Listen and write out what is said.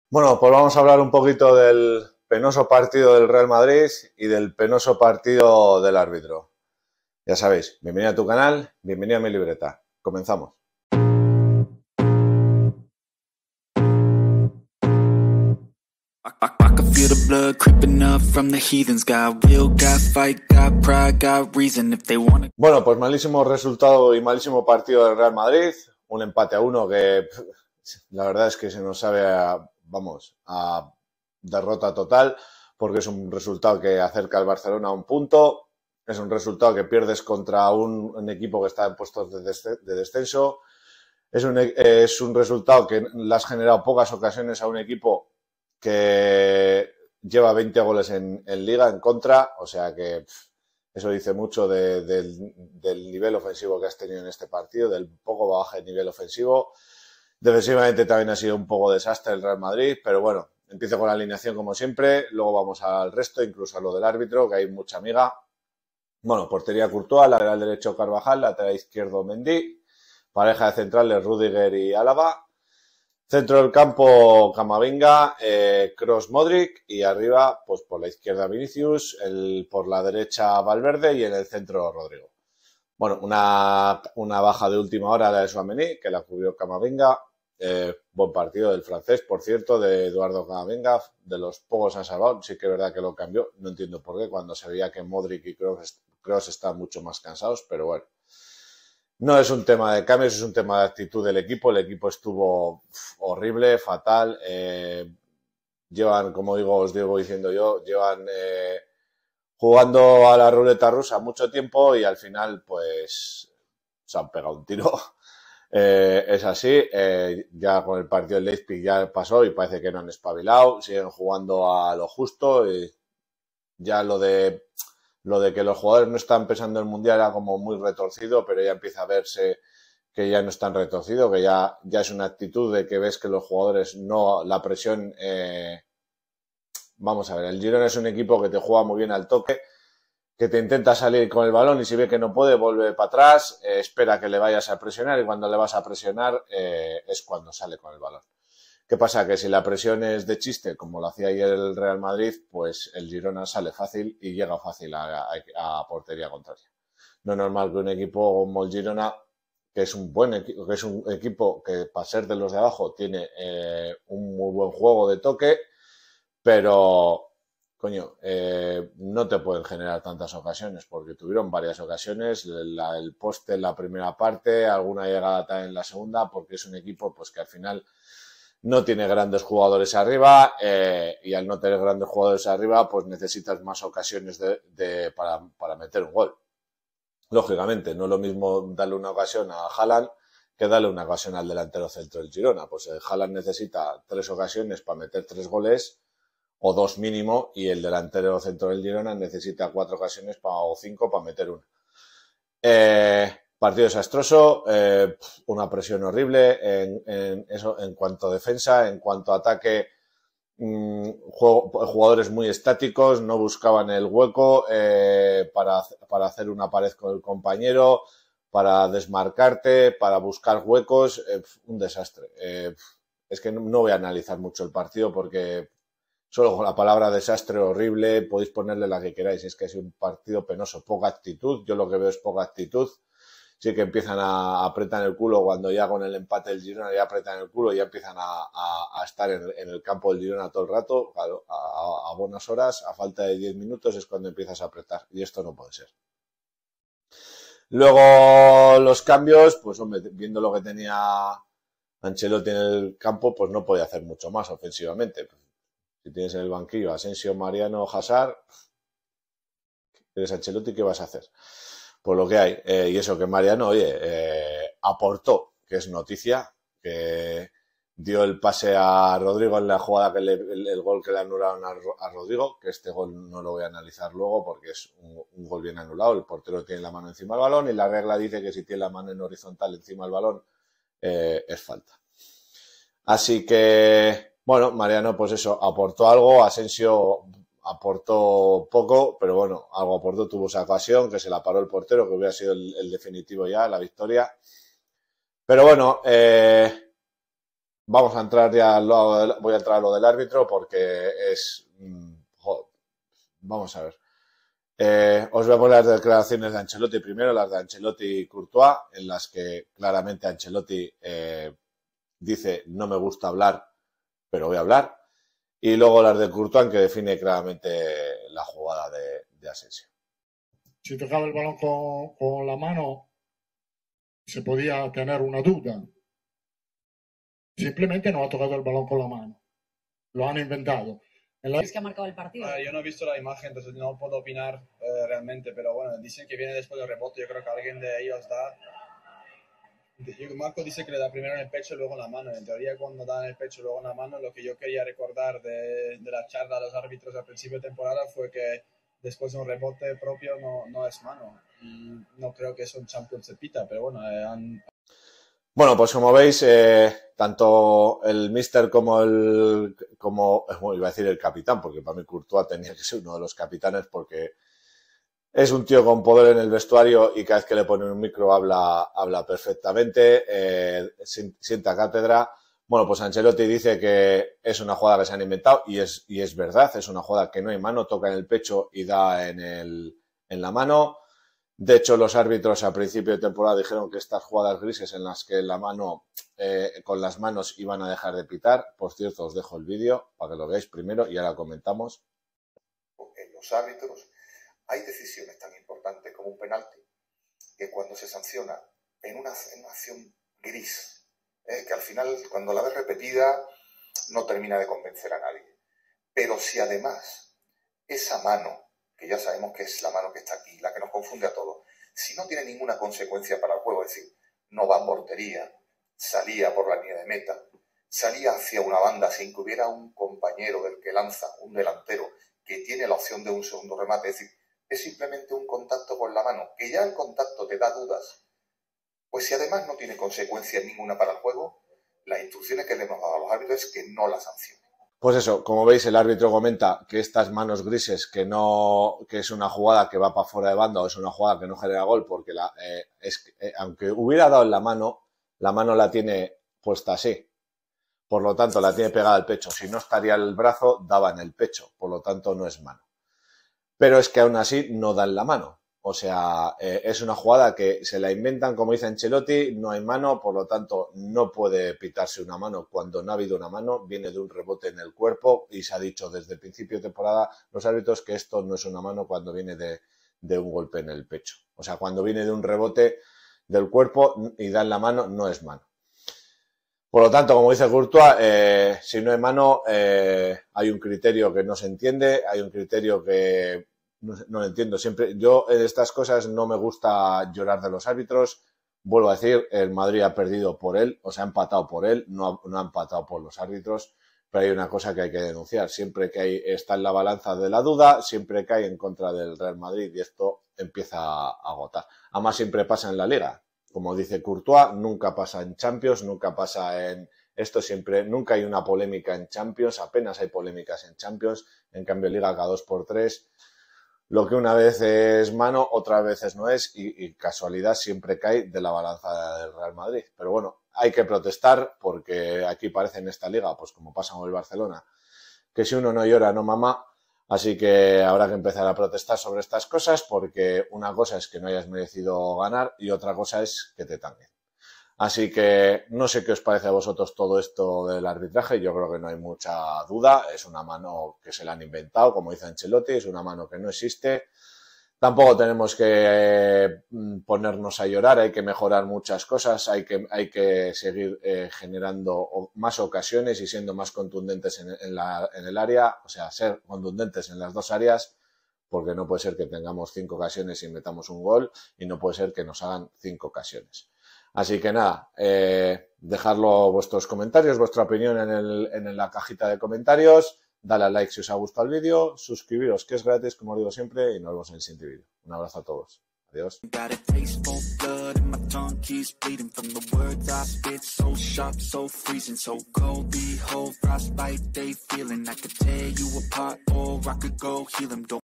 Bueno, pues vamos a hablar un poquito del penoso partido del Real Madrid y del penoso partido del árbitro. Ya sabéis, bienvenido a tu canal, bienvenido a mi libreta. Comenzamos. I can feel the blood creeping up from the heathens. Got will, got fight, got pride, got reason. If they wanna... Bueno, pues malísimo resultado y malísimo partido del Real Madrid. Un empate a uno que la verdad es que se nos sabe a derrota total, porque es un resultado que acerca al Barcelona a un punto. Es un resultado que pierdes contra un equipo que está en puestos de descenso. Es un resultado que le has generado pocas ocasiones a un equipo que lleva 20 goles en Liga en contra, o sea que eso dice mucho del nivel ofensivo que has tenido en este partido, del poco bajo nivel ofensivo. Defensivamente también ha sido un poco desastre el Real Madrid, pero bueno, empiezo con la alineación como siempre, luego vamos al resto, incluso a lo del árbitro, que hay mucha amiga. Bueno, portería Courtois, lateral derecho Carvajal, lateral izquierdo Mendy, pareja de centrales Rüdiger y Álava. Centro del campo Camavinga, Kroos, Modric y arriba, pues por la izquierda Vinicius, por la derecha Valverde y en el centro Rodrigo. Bueno, una baja de última hora la de Tchouaméni, que la cubrió Camavinga. Buen partido del francés, por cierto, de Eduardo Camavinga, de los pocos han salvado. Sí que es verdad que lo cambió, no entiendo por qué, cuando se veía que Modric y Kroos están mucho más cansados, pero bueno. No es un tema de cambios, es un tema de actitud del equipo. El equipo estuvo horrible, fatal. Llevan, como digo, os digo diciendo yo, llevan jugando a la ruleta rusa mucho tiempo y al final, pues, se han pegado un tiro. Es así. Ya con el partido del Leipzig ya pasó y parece que no han espabilado. Siguen jugando a lo justo. Y ya lo de que los jugadores no están pensando en el Mundial era como muy retorcido, pero ya empieza a verse que ya no están retorcido, que ya es una actitud de que ves que los jugadores no, la presión, vamos a ver, el Girona es un equipo que te juega muy bien al toque, que te intenta salir con el balón y si ve que no puede, vuelve para atrás, espera que le vayas a presionar y cuando le vas a presionar es cuando sale con el balón. ¿Qué pasa? Que si la presión es de chiste, como lo hacía ayer el Real Madrid, pues el Girona sale fácil y llega fácil a portería contraria. No es normal que un equipo como el Girona, que es un buen equipo, que es un equipo que para ser de los de abajo tiene un muy buen juego de toque, pero coño, no te pueden generar tantas ocasiones, porque tuvieron varias ocasiones, el poste en la primera parte, alguna llegada también en la segunda, porque es un equipo pues que al final no tiene grandes jugadores arriba y al no tener grandes jugadores arriba pues necesitas más ocasiones para meter un gol. Lógicamente, no es lo mismo darle una ocasión a Haaland que darle una ocasión al delantero centro del Girona. Pues Haaland necesita 3 ocasiones para meter 3 goles o 2 mínimo y el delantero centro del Girona necesita 4 ocasiones o 5 para meter una. Partido desastroso, una presión horrible en cuanto a defensa, en cuanto a ataque, jugadores muy estáticos, no buscaban el hueco para hacer una pared con el compañero, para desmarcarte, para buscar huecos, un desastre. Es que no voy a analizar mucho el partido porque solo con la palabra desastre horrible podéis ponerle la que queráis, es que es un partido penoso, poca actitud, yo lo que veo es poca actitud. Sí que empiezan a apretar el culo cuando ya con el empate del Girona ya apretan el culo y ya empiezan a estar en el campo del Girona todo el rato, claro, a buenas horas, a falta de 10 minutos es cuando empiezas a apretar y esto no puede ser. Luego los cambios, pues hombre, viendo lo que tenía Ancelotti en el campo, pues no podía hacer mucho más ofensivamente. Si tienes en el banquillo Asensio, Mariano, Hazard, eres Ancelotti, ¿qué vas a hacer? Por lo que hay. Y eso que Mariano, oye, aportó, que es noticia, que dio el pase a Rodrigo en la jugada, el gol que le anularon a Rodrigo, que este gol no lo voy a analizar luego porque es un gol bien anulado, el portero tiene la mano encima del balón y la regla dice que si tiene la mano en horizontal encima del balón es falta. Así que, bueno, Mariano pues eso, aportó algo, Asensio aportó poco, pero bueno, algo aportó, tuvo esa ocasión que se la paró el portero, que hubiera sido el definitivo ya, la victoria. Pero bueno, vamos a entrar ya voy a entrar a lo del árbitro porque es... joder, vamos a ver. Os voy a poner las declaraciones de Ancelotti primero, las de Ancelotti y Courtois, en las que claramente Ancelotti dice no me gusta hablar, pero voy a hablar. Y luego las de Courtois, que define claramente la jugada de Asensio. Si tocaba el balón con la mano, se podía tener una duda. Simplemente no ha tocado el balón con la mano. Lo han inventado. ¿Es que ha marcado el partido? Yo no he visto la imagen, entonces no puedo opinar realmente, pero bueno, dicen que viene después del rebote. Yo creo que alguien de ellos da... Marco dice que le da primero en el pecho y luego en la mano. En teoría, cuando da en el pecho y luego en la mano, lo que yo quería recordar de la charla de los árbitros al principio de temporada fue que después de un rebote propio no es mano. Y no creo que eso en Champions se pita, pero bueno, Bueno, pues como veis, tanto el míster como iba a decir el capitán, porque para mí Courtois tenía que ser uno de los capitanes porque es un tío con poder en el vestuario y cada vez que le ponen un micro habla perfectamente, sienta cátedra. Bueno, pues Ancelotti dice que es una jugada que se han inventado y es verdad, es una jugada que no hay mano, toca en el pecho y da en la mano. De hecho, los árbitros a principio de temporada dijeron que estas jugadas grises en las que la mano con las manos iban a dejar de pitar. Por cierto, os dejo el vídeo para que lo veáis primero y ahora comentamos. En los árbitros hay decisiones tan importantes como un penalti que cuando se sanciona en una acción gris, que al final cuando la ves repetida no termina de convencer a nadie. Pero si además esa mano, que ya sabemos que es la mano que está aquí, la que nos confunde a todos, si no tiene ninguna consecuencia para el juego, es decir, no va a portería, salía por la línea de meta, salía hacia una banda sin que hubiera un compañero del que lanza, un delantero, que tiene la opción de un segundo remate, es decir, es simplemente un contacto con la mano, que ya el contacto te da dudas, pues si además no tiene consecuencia ninguna para el juego, las instrucciones que le hemos dado a los árbitros es que no la sancionen. Pues eso, como veis, el árbitro comenta que estas manos grises, que es una jugada que va para fuera de banda o es una jugada que no genera gol, porque aunque hubiera dado en la mano la tiene puesta así. Por lo tanto, la tiene pegada al pecho. Si no estaría el brazo, daba en el pecho. Por lo tanto, no es mano. Pero es que aún así no da en la mano. O sea, es una jugada que se la inventan, como dice Ancelotti, no hay mano, por lo tanto no puede pitarse una mano cuando no ha habido una mano, viene de un rebote en el cuerpo y se ha dicho desde el principio de temporada los árbitros que esto no es una mano cuando viene de un golpe en el pecho. O sea, cuando viene de un rebote del cuerpo y da en la mano, no es mano. Por lo tanto, como dice Courtois, si no hay mano, hay un criterio que no se entiende, hay un criterio que no lo entiendo siempre. Yo en estas cosas no me gusta llorar de los árbitros. Vuelvo a decir, el Madrid ha perdido por él, o sea, ha empatado por él, no ha empatado por los árbitros, pero hay una cosa que hay que denunciar. Siempre que está en la balanza de la duda, siempre cae en contra del Real Madrid y esto empieza a agotar. Además, siempre pasa en la Liga. Como dice Courtois, nunca pasa en Champions, nunca pasa en esto siempre, nunca hay una polémica en Champions, apenas hay polémicas en Champions, en cambio en Liga cada 2x3, lo que una vez es mano, otra vez no es y casualidad siempre cae de la balanza del Real Madrid. Pero bueno, hay que protestar porque aquí parece en esta liga, pues como pasa con el Barcelona, que si uno no llora no mama. Así que habrá que empezar a protestar sobre estas cosas porque una cosa es que no hayas merecido ganar y otra cosa es que te tanguen. Así que no sé qué os parece a vosotros todo esto del arbitraje. Yo creo que no hay mucha duda. Es una mano que se la han inventado, como dice Ancelotti, es una mano que no existe. Tampoco tenemos que ponernos a llorar, hay que mejorar muchas cosas, hay que seguir generando más ocasiones y siendo más contundentes en el área, o sea, ser contundentes en las dos áreas, porque no puede ser que tengamos 5 ocasiones y metamos un gol y no puede ser que nos hagan 5 ocasiones. Así que nada, dejadlo vuestros comentarios, vuestra opinión en la cajita de comentarios. Dale a like si os ha gustado el vídeo, suscribiros que es gratis, como os digo siempre, y nos vemos en el siguiente vídeo. Un abrazo a todos. Adiós. Got a taste for blood and my tongue keeps bleeding from the words I spit, so sharp, so freezing, so cold. Behold, frostbite, they feeling. I could tear you apart or I could go heal them.